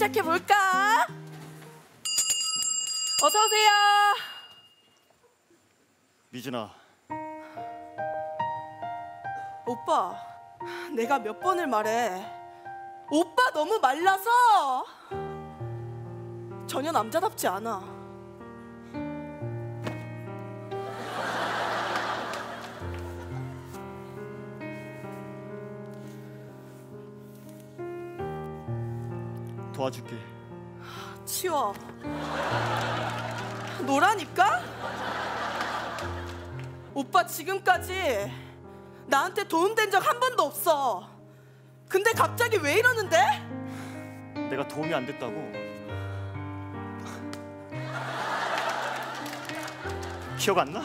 시작해볼까? 어서오세요. 미진아. 오빠, 내가 몇 번을 말해. 오빠 너무 말라서 전혀 남자답지 않아. 도와줄게. 치워. 노라니까? 오빠 지금까지 나한테 도움된 적 한 번도 없어. 근데 갑자기 왜 이러는데? 내가 도움이 안 됐다고. 기억 안 나?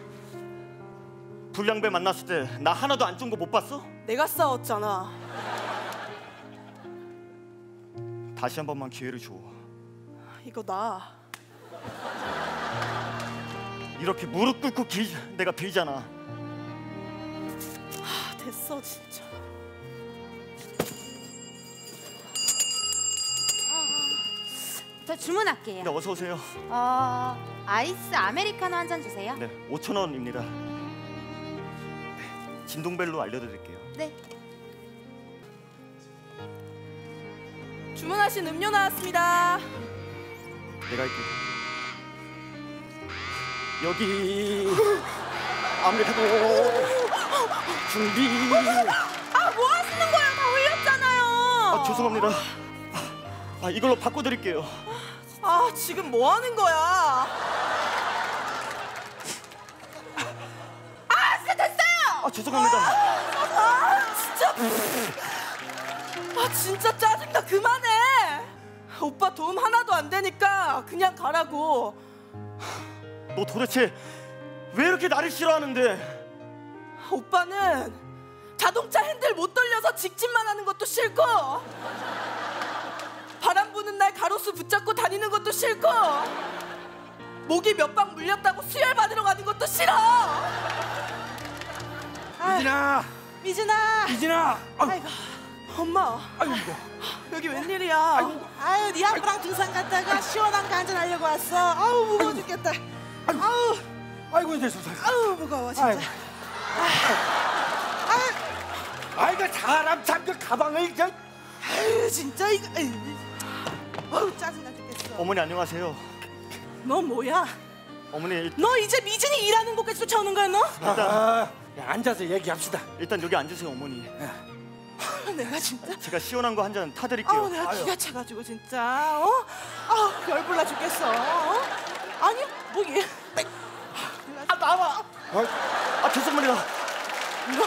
불량배 만났을 때 나 하나도 안 준 거 못 봤어? 내가 싸웠잖아. 다시 한 번만 기회를 줘. 이거 나. 이렇게 무릎 꿇고 내가 빌잖아. 됐어 진짜. 저 주문할게요. 네, 어서 오세요. 아이스 아메리카노 한 잔 주세요. 네, 5,000원입니다. 진동벨로 알려드릴게요. 네. 주문하신 음료 나왔습니다. 내가 할게. 여기 아메리카노 준비. 뭐 하시는 거예요? 다 올렸잖아요. 죄송합니다. 이걸로 바꿔드릴게요. 지금 뭐 하는 거야? 진짜 됐어요. 죄송합니다. 진짜 짜증나. 그만해. 오빠 도움 하나도 안 되니까 그냥 가라고. 너 도대체 왜 이렇게 나를 싫어하는데? 오빠는 자동차 핸들 못 돌려서 직진만 하는 것도 싫고, 바람 부는 날 가로수 붙잡고 다니는 것도 싫고, 목이 몇 방 물렸다고 수혈 받으러 가는 것도 싫어. 미진아. 아이고, 엄마. 아이고. 여기 웬일이야? 아유, 네 아빠랑 등산 갔다가 시원한 거 한잔 하려고 왔어. 아우, 무거워 죽겠다. 아이고, 이제 세상에. 아우 무거워 진짜. 아이고, 사람 참 그 가방을 저. 아유, 진짜 이거. 아우, 짜증나 죽겠어. 어머니 안녕하세요. 너 뭐야? 어머니 너 이제 미진이 일하는 곳까지 쫓아오는 거야 너? 야, 앉아서 얘기합시다. 일단 여기 앉으세요 어머니. 내가 진짜. 제가 시원한 거 한 잔 타드릴게요. 내가 기가 차가지고 진짜. 열불나 죽겠어. 아니 뭐 얘. 나와. 죄송합니다. 너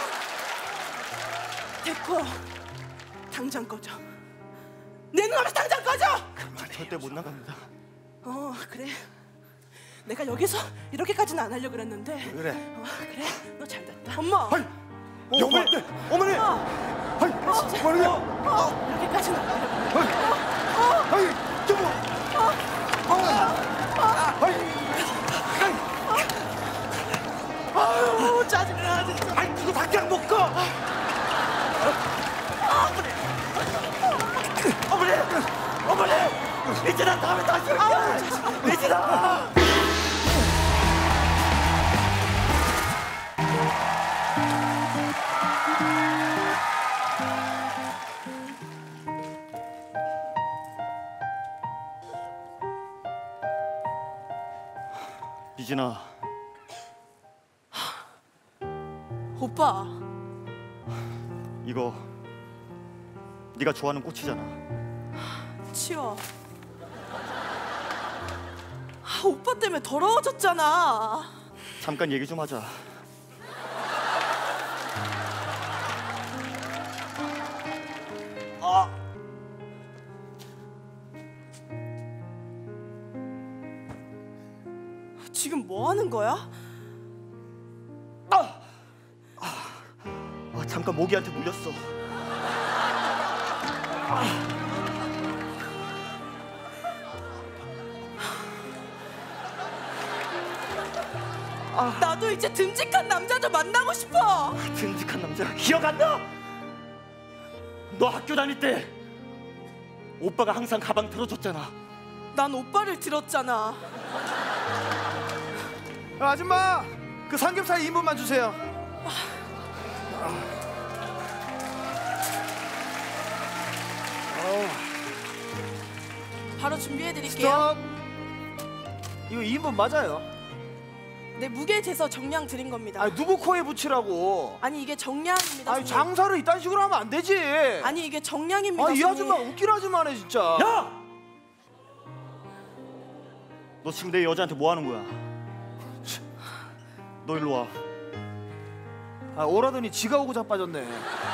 됐고 당장 꺼져. 내 눈앞에서 당장 꺼져. 절대 못 나갑니다. 그래. 내가 여기서 이렇게까지는 안 하려고 그랬는데. 그래. 그래. 너 잘 됐다. 엄마. 어머니. 어머니. 어머니. 이렇게까지는 안 하려고 그랬는데. 아유, 짜증나 진짜. 아이, 그거 밖에 안 먹고. 어머니 미진아 다음에 다시 올게. 미진아. 미진아. 오빠. 이거 네가 좋아하는 꽃이잖아. 치워. 오빠 때문에 더러워졌잖아. 잠깐 얘기 좀 하자. 지금 뭐 하는 거야? 잠깐 모기한테 물렸어. 나도 이제 듬직한 남자 좀 만나고 싶어. 듬직한 남자 기억 안 나? 너 학교 다닐 때 오빠가 항상 가방 들어줬잖아. 난 오빠를 들었잖아. 아줌마, 그 삼겹살 2인분만 주세요. 바로 준비해드릴게요. 스톱. 이거 2인분 맞아요? 네, 무게 재서 정량 드린 겁니다. 아니 누구 코에 붙이라고? 아니 이게 정량입니다. 아니 손님. 장사를 이딴 식으로 하면 안 되지. 아니 이게 정량입니다. 이 손님. 아줌마 웃긴 아줌마네 진짜. 야! 너 지금 내 여자한테 뭐 하는 거야? 너 일로 와. 아, 오라더니 지가 오고 자빠졌네.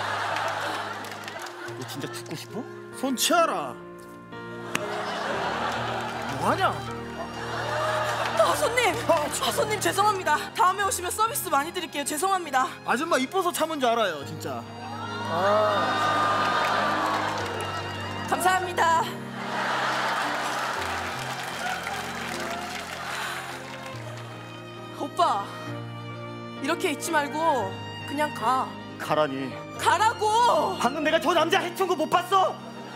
너 진짜 죽고 싶어? 손 치워라. 뭐하냐? 손님. 손님 죄송합니다. 다음에 오시면 서비스 많이 드릴게요. 죄송합니다. 아줌마 이뻐서 참은 줄 알아요 진짜. 감사합니다. 오빠, 이렇게 있지 말고 그냥 가. 가라니. 가라고. 방금 내가 저 남자 해친 거 못 봤어?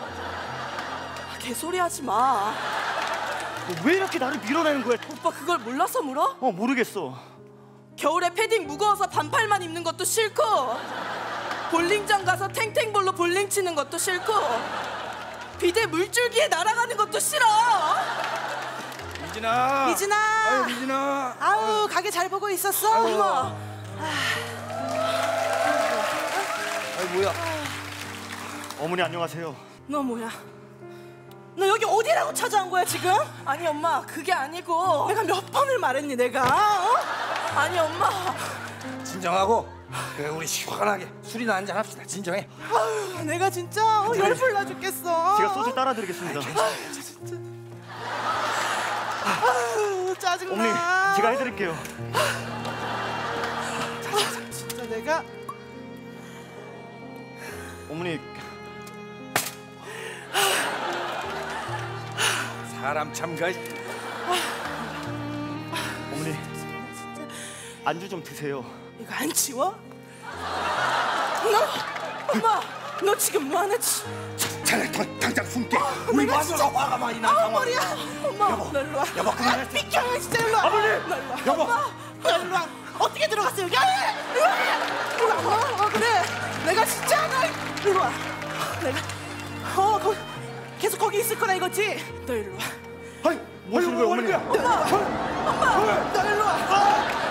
개소리 하지 마. 너 왜 이렇게 나를 밀어내는 거야? 오빠 그걸 몰라서 물어? 모르겠어. 겨울에 패딩 무거워서 반팔만 입는 것도 싫고, 볼링장 가서 탱탱볼로 볼링 치는 것도 싫고, 비대 물줄기에 날아가는 것도 싫어. 미진아. 미진아. 아유 미진아. 아우 가게 잘 보고 있었어? 엄마. 아이 뭐야? 어머니 안녕하세요. 너 뭐야? 너 여기 어디라고 찾아온 거야 지금? 아니 엄마 그게 아니고 내가 몇 번을 말했니 내가? 아니 엄마. 진정하고 그래, 우리 시원하게 술이나 한잔 합시다. 진정해. 아유 내가 진짜 열불 나 죽겠어. 제가 소주 따라 드리겠습니다. 아유 짜증나. 어머니 제가 해드릴게요. 진짜 내가. 어머니 사람 참 그. 어머니 안주 좀 드세요. 이거 안 치워? 너 엄마 너 지금 뭐하는지. 차라리 당장 숨게. 우리 마누라가 화가 많이 난 상황. 머리야. 엄마 너 일로 와. 여보 그만해. 비켜 진짜 일로 와. 아버지! 너 일로 와. 여보. 엄마 너 일로 와. 어떻게 들어갔어 여기? 일로 와. 그래 내가 진짜 너 일로 와. 내가 거기 계속 거기 있을 거라 이거지? 너 일로 와. 뭐 하시는 거예요 어머니? 엄마 너 일로 와.